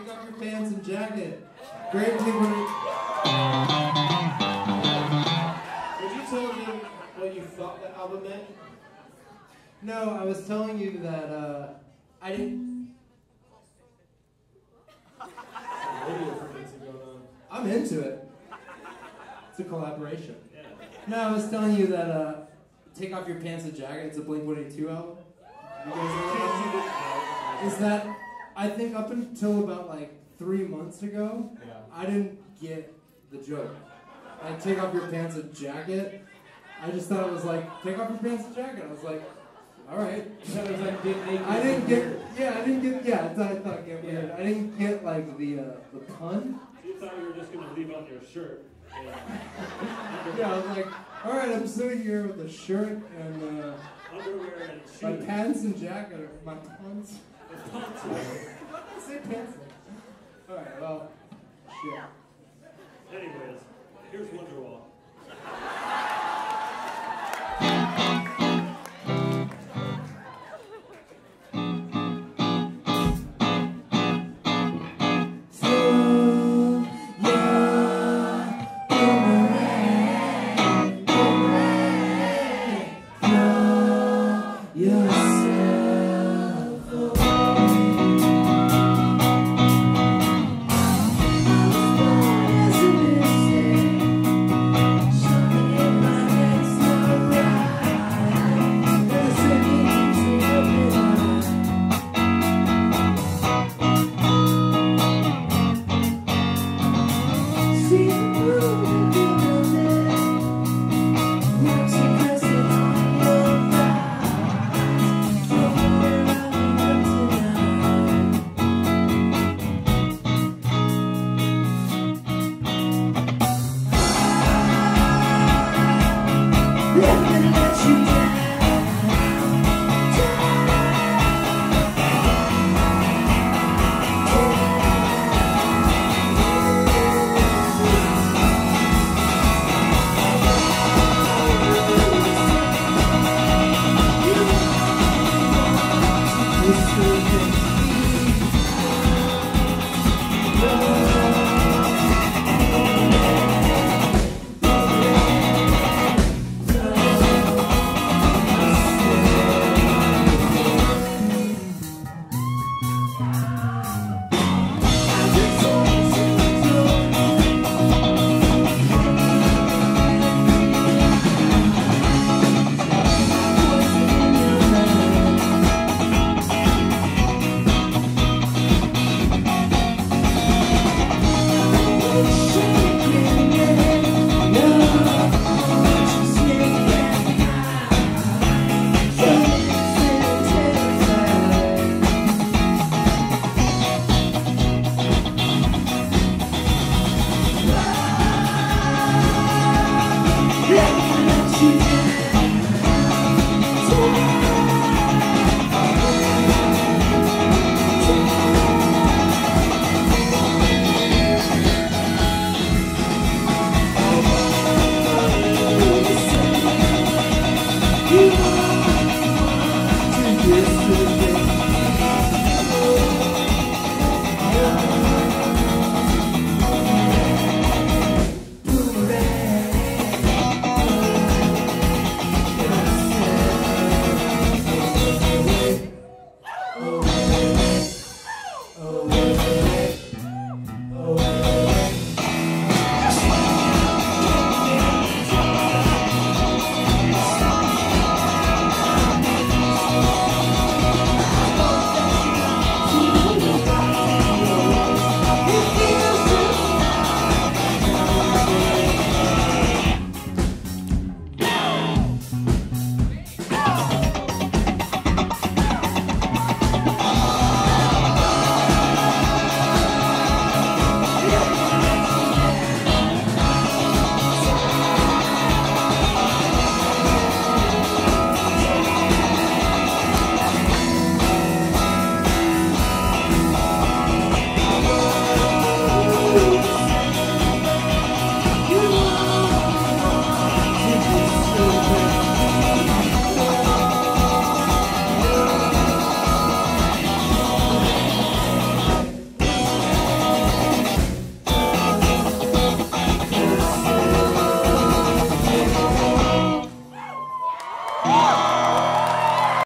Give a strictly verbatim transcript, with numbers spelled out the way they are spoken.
Take off your pants and jacket. Great Blink one eighty-two. Would you tell me what you thought that album meant? No, I was telling you that uh, I didn't. Radio frequency going on. I'm into it. It's a collaboration. Yeah. No, I was telling you that uh, Take Off Your Pants and Jacket, it's a Blink one eighty-two album. You guys know that? Is that, I think up until about like three months ago, Yeah. I didn't get the joke. Like, take off your pants and jacket. I just thought it was like, take off your pants and jacket. I was like, alright. That was like get naked. I didn't get, yeah, I didn't get, yeah, I thought, I thought get weird. Yeah. I didn't get like the, uh, the pun. You thought you were just going to leave on your shirt. Yeah. Yeah, I was like, alright, I'm sitting here with a shirt and uh, Underwear and shoes. my pants and jacket, or my pants. The pants.